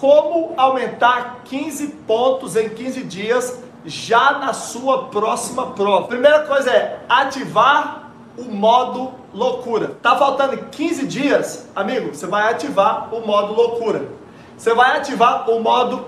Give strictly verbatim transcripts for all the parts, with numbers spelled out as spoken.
como aumentar quinze pontos em quinze dias já na sua próxima prova. Primeira coisa é ativar o modo loucura. Tá faltando quinze dias, amigo, você vai ativar o modo loucura. Você vai ativar o modo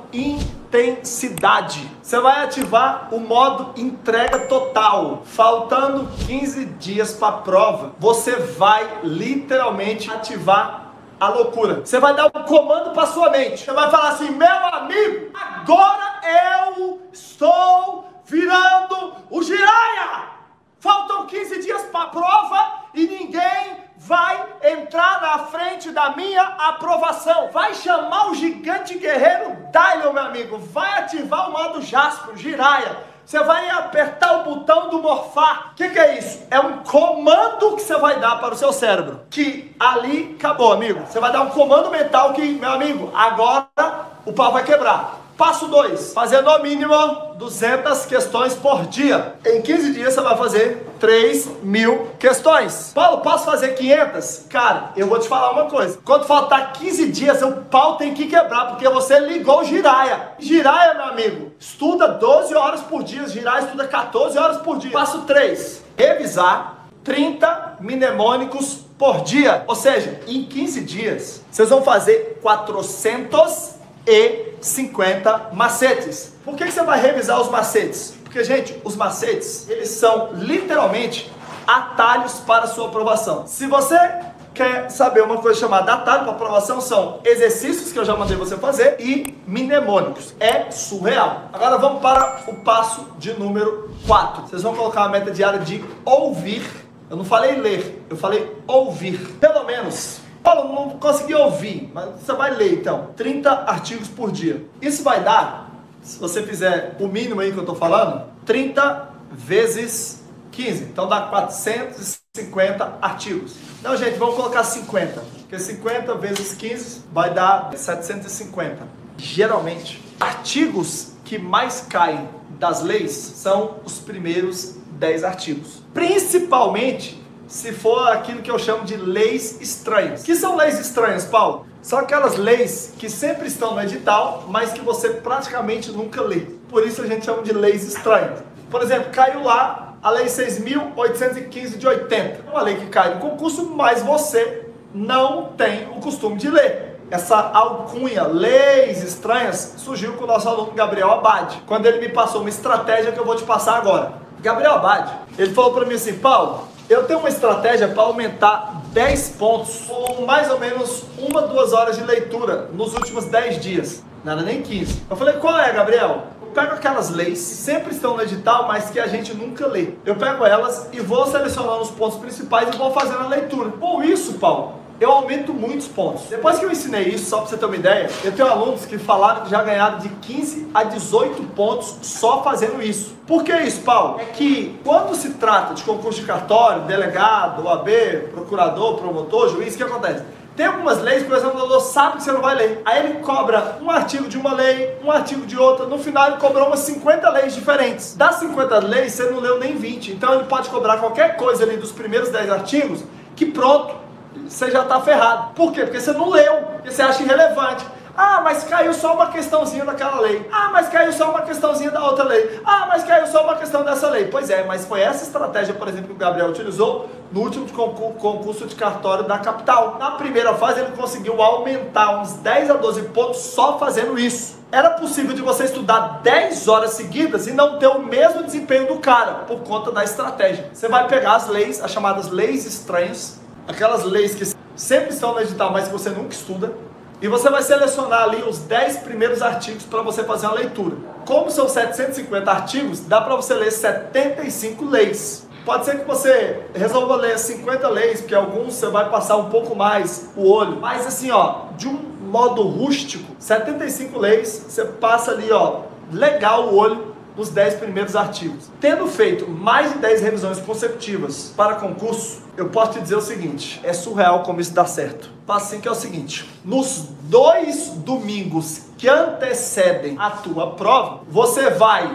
intensidade. Você vai ativar o modo entrega total. Faltando quinze dias para a prova, você vai literalmente ativar a loucura. Você vai dar um comando para sua mente. Você vai falar assim: meu amigo, agora eu estou virando o giraia. Faltam quinze dias para a prova e ninguém vai entrar na frente da minha aprovação. Vai chamar o gigante guerreiro Dylion, meu amigo. Vai ativar o modo Jasper, giraia. Você vai apertar o botão do morfar. O que, que é isso? É um comando que você vai dar para o seu cérebro. Que ali acabou, amigo. Você vai dar um comando mental que, meu amigo, agora o pau vai quebrar. Passo dois, fazer no mínimo duzentas questões por dia. Em quinze dias você vai fazer três mil questões. Paulo, posso fazer quinhentas? Cara, eu vou te falar uma coisa. Quando faltar quinze dias, o pau tem que quebrar, porque você ligou o giraia. Giraia, meu amigo, estuda doze horas por dia. Giraia estuda quatorze horas por dia. Passo três, revisar trinta mnemônicos por dia. Ou seja, em quinze dias, vocês vão fazer quatrocentos e cinquenta macetes. Por que que você vai revisar os macetes? Porque, gente, os macetes, eles são literalmente atalhos para a sua aprovação. Se você quer saber uma coisa chamada atalho para aprovação, são exercícios que eu já mandei você fazer e mnemônicos. É surreal. Agora vamos para o passo de número quatro. Vocês vão colocar uma meta diária de ouvir. Eu não falei ler, eu falei ouvir. Pelo menos... Paulo, não consegui ouvir, mas você vai ler então, trinta artigos por dia. Isso vai dar, se você fizer o mínimo aí que eu estou falando, trinta vezes quinze. Então dá quatrocentos e cinquenta artigos. Não, gente, vamos colocar cinquenta. Porque cinquenta vezes quinze vai dar setecentos e cinquenta. Geralmente, artigos que mais caem das leis são os primeiros dez artigos. Principalmente se for aquilo que eu chamo de leis estranhas. Que são leis estranhas, Paulo? São aquelas leis que sempre estão no edital, mas que você praticamente nunca lê. Por isso a gente chama de leis estranhas. Por exemplo, caiu lá a lei seis mil oitocentos e quinze de oitenta. É uma lei que cai no concurso, mas você não tem o costume de ler. Essa alcunha, leis estranhas, surgiu com o nosso aluno Gabriel Abad, quando ele me passou uma estratégia que eu vou te passar agora. Gabriel Abad, ele falou para mim assim: Paulo, eu tenho uma estratégia para aumentar dez pontos com mais ou menos uma, duas horas de leitura nos últimos dez dias. Não era nem quinze. Eu falei: qual é, Gabriel? Eu pego aquelas leis que sempre estão no edital, mas que a gente nunca lê. Eu pego elas e vou selecionando os pontos principais e vou fazendo a leitura. Com isso, Paulo, eu aumento muitos pontos. Depois que eu ensinei isso, só para você ter uma ideia, eu tenho alunos que falaram que já ganharam de quinze a dezoito pontos só fazendo isso. Por que isso, Paulo? É que quando se trata de concurso de cartório, delegado, O A B, procurador, promotor, juiz, o que acontece? Tem algumas leis que o examinador sabe que você não vai ler. Aí ele cobra um artigo de uma lei, um artigo de outra. No final ele cobrou umas cinquenta leis diferentes. Das cinquenta leis, você não leu nem vinte. Então ele pode cobrar qualquer coisa ali dos primeiros dez artigos que pronto, você já está ferrado. Por quê? Porque você não leu, porque você acha irrelevante. Ah, mas caiu só uma questãozinha daquela lei. Ah, mas caiu só uma questãozinha da outra lei. Ah, mas caiu só uma questão dessa lei. Pois é, mas foi essa estratégia, por exemplo, que o Gabriel utilizou no último concurso de cartório da capital. Na primeira fase ele conseguiu aumentar uns dez a doze pontos só fazendo isso. Era possível de você estudar dez horas seguidas e não ter o mesmo desempenho do cara, por conta da estratégia. Você vai pegar as leis, as chamadas leis estranhas, aquelas leis que sempre estão no edital, mas que você nunca estuda, e você vai selecionar ali os dez primeiros artigos para você fazer uma leitura. Como são setecentos e cinquenta artigos, dá para você ler setenta e cinco leis. Pode ser que você resolva ler cinquenta leis, porque alguns você vai passar um pouco mais o olho. Mas assim, ó, de um modo rústico, setenta e cinco leis, você passa ali, ó, legal o olho nos dez primeiros artigos. Tendo feito mais de dez revisões consecutivas para concurso, eu posso te dizer o seguinte: é surreal como isso dá certo. Faça assim, que é o seguinte: nos dois domingos que antecedem a tua prova, você vai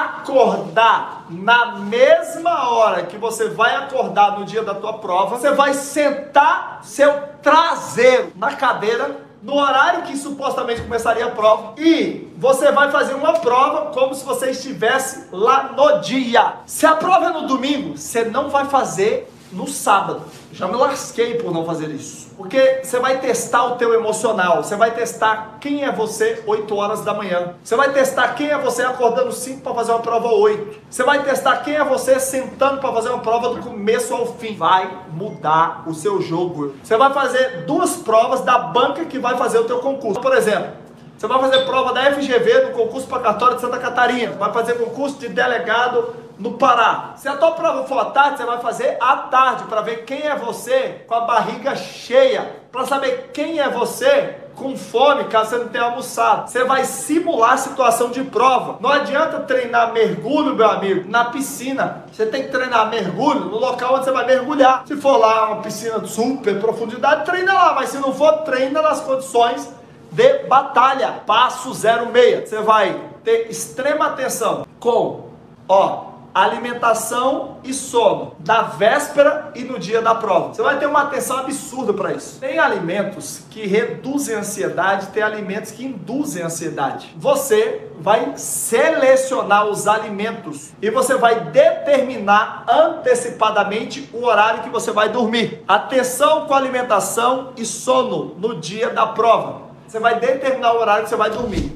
acordar na mesma hora que você vai acordar no dia da tua prova. Você vai sentar seu traseiro na cadeira no horário que supostamente começaria a prova, e você vai fazer uma prova como se você estivesse lá no dia. Se a prova é no domingo, você não vai fazer no sábado. Já me lasquei por não fazer isso. Porque você vai testar o teu emocional, você vai testar quem é você oito horas da manhã. Você vai testar quem é você acordando cinco para fazer uma prova oito. Você vai testar quem é você sentando para fazer uma prova do começo ao fim. Vai mudar o seu jogo. Você vai fazer duas provas da banca que vai fazer o teu concurso. Por exemplo, você vai fazer prova da F G V no concurso para cartório de Santa Catarina. Vai fazer concurso de delegado no Pará. Se a tua prova for à tarde, você vai fazer à tarde para ver quem é você com a barriga cheia, para saber quem é você com fome, caso você não tenha almoçado. Você vai simular a situação de prova. Não adianta treinar mergulho, meu amigo, na piscina. Você tem que treinar mergulho no local onde você vai mergulhar. Se for lá uma piscina de super profundidade, treina lá, mas se não for, treina nas condições de batalha. Passo zero seis. Você vai ter extrema atenção com, ó, alimentação e sono da véspera e no dia da prova. Você vai ter uma atenção absurda para isso. Tem alimentos que reduzem a ansiedade, tem alimentos que induzem a ansiedade. Você vai selecionar os alimentos e você vai determinar antecipadamente o horário que você vai dormir. Atenção com alimentação e sono no dia da prova. Você vai determinar o horário que você vai dormir.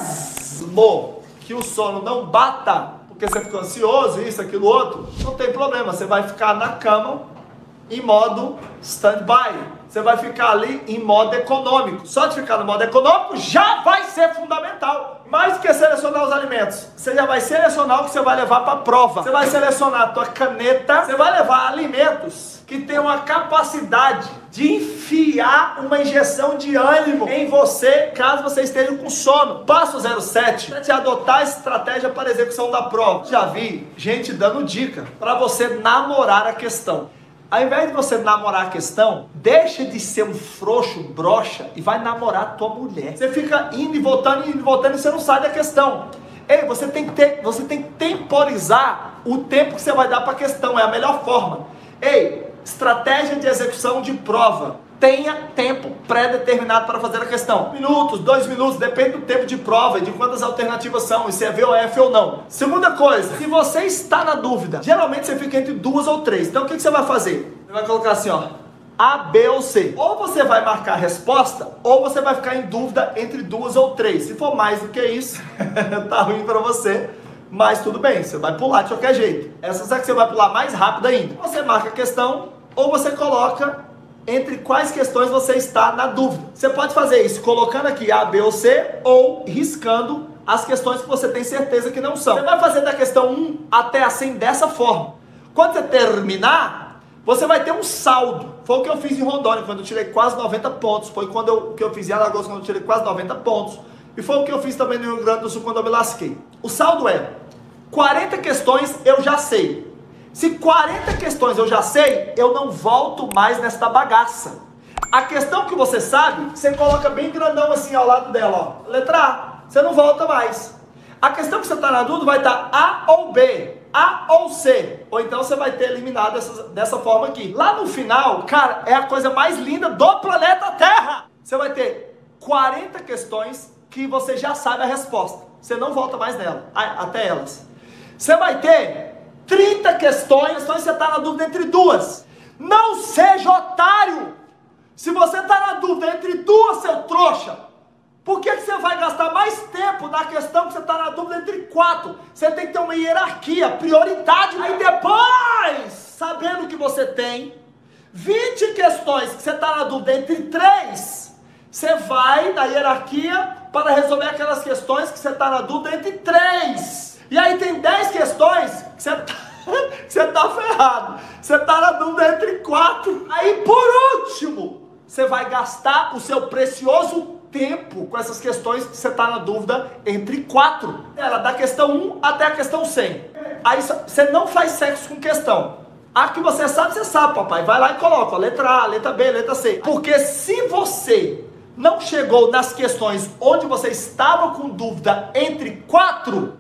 Mesmo que o sono não bata, porque você ficou ansioso, isso, aquilo, outro, não tem problema, você vai ficar na cama em modo stand-by. Você vai ficar ali em modo econômico. Só de ficar no modo econômico já vai ser fundamental. Mais do que selecionar os alimentos, você já vai selecionar o que você vai levar para a prova. Você vai selecionar a tua caneta, você vai levar alimentos que tenham a capacidade de enfiar uma injeção de ânimo em você, caso você esteja com sono. Passo zero sete, é adotar a estratégia para a execução da prova. Já vi gente dando dica para você namorar a questão. Ao invés de você namorar a questão, deixa de ser um frouxo, broxa e vai namorar a tua mulher. Você fica indo e voltando, indo e voltando e você não sai da questão. Ei, você tem que ter, você tem que temporizar o tempo que você vai dar para a questão, é a melhor forma. Ei, estratégia de execução de prova. Tenha tempo pré-determinado para fazer a questão. Minutos, dois minutos, depende do tempo de prova e de quantas alternativas são, e se é V ou F ou não. Segunda coisa, se você está na dúvida, geralmente você fica entre duas ou três. Então o que você vai fazer? Você vai colocar assim, ó, A, B ou C. Ou você vai marcar a resposta, ou você vai ficar em dúvida entre duas ou três. Se for mais do que isso, tá ruim para você. Mas tudo bem, você vai pular de qualquer jeito. Essa é que você vai pular mais rápido ainda. Você marca a questão, ou você coloca entre quais questões você está na dúvida. Você pode fazer isso colocando aqui A, B ou C, ou riscando as questões que você tem certeza que não são. Você vai fazer da questão um até a cem dessa forma. Quando você terminar, você vai ter um saldo. Foi o que eu fiz em Rondônia, quando eu tirei quase noventa pontos. Foi quando eu, o que eu fiz em Alagoas, quando eu tirei quase noventa pontos. E foi o que eu fiz também no Rio Grande do Sul, quando eu me lasquei. O saldo é quarenta questões eu já sei. Se quarenta questões eu já sei, eu não volto mais nesta bagaça. A questão que você sabe, você coloca bem grandão assim ao lado dela, ó. Letra A, você não volta mais. A questão que você está na dúvida vai estar A ou B, A ou C. Ou então você vai ter eliminado dessa, dessa forma aqui. Lá no final, cara, é a coisa mais linda do planeta Terra. Você vai ter quarenta questões que você já sabe a resposta. Você não volta mais nela, até elas. Você vai ter trinta questões, então você está na dúvida entre duas. Não seja otário! Se você está na dúvida entre duas, seu trouxa, por que, que você vai gastar mais tempo na questão que você está na dúvida entre quatro? Você tem que ter uma hierarquia, prioridade. Aí depois, sabendo que você tem vinte questões que você está na dúvida entre três, você vai na hierarquia para resolver aquelas questões que você está na dúvida entre três. E aí tem dez questões que você tá, você tá ferrado. Você tá na dúvida entre quatro. Aí por último, você vai gastar o seu precioso tempo com essas questões que você tá na dúvida entre quatro. Ela da questão um até a questão cem. Aí você não faz sexo com questão. A que você sabe, você sabe, papai. Vai lá e coloca, ó, letra A, letra B, letra C. Porque se você não chegou nas questões onde você estava com dúvida entre quatro,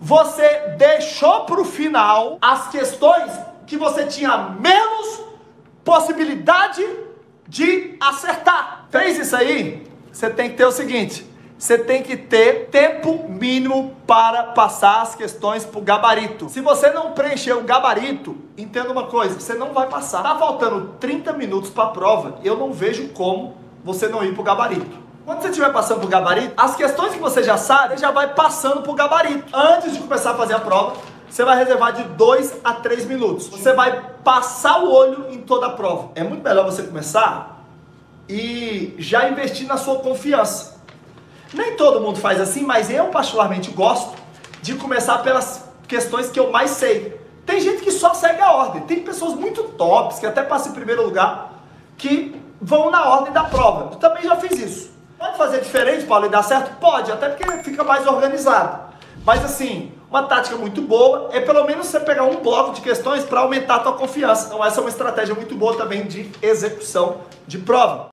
você deixou para o final as questões que você tinha menos possibilidade de acertar. Fez isso aí? você tem que ter o seguinte, você tem que ter tempo mínimo para passar as questões por gabarito. Se você não preencher o gabarito, entenda uma coisa, você não vai passar. Tá faltando trinta minutos para a prova, eu não vejo como você não ir pro gabarito. Quando você estiver passando por gabarito, as questões que você já sabe, você já vai passando por gabarito. Antes de começar a fazer a prova, você vai reservar de dois a três minutos. Você vai passar o olho em toda a prova. É muito melhor você começar e já investir na sua confiança. Nem todo mundo faz assim, mas eu particularmente gosto de começar pelas questões que eu mais sei. Tem gente que só segue a ordem. Tem pessoas muito tops, que até passam em primeiro lugar, que vão na ordem da prova. Eu também já fiz isso. Pode fazer diferente, Paulo, e dar certo? Pode, até porque fica mais organizado. Mas assim, uma tática muito boa é pelo menos você pegar um bloco de questões para aumentar a tua confiança. Então essa é uma estratégia muito boa também de execução de prova.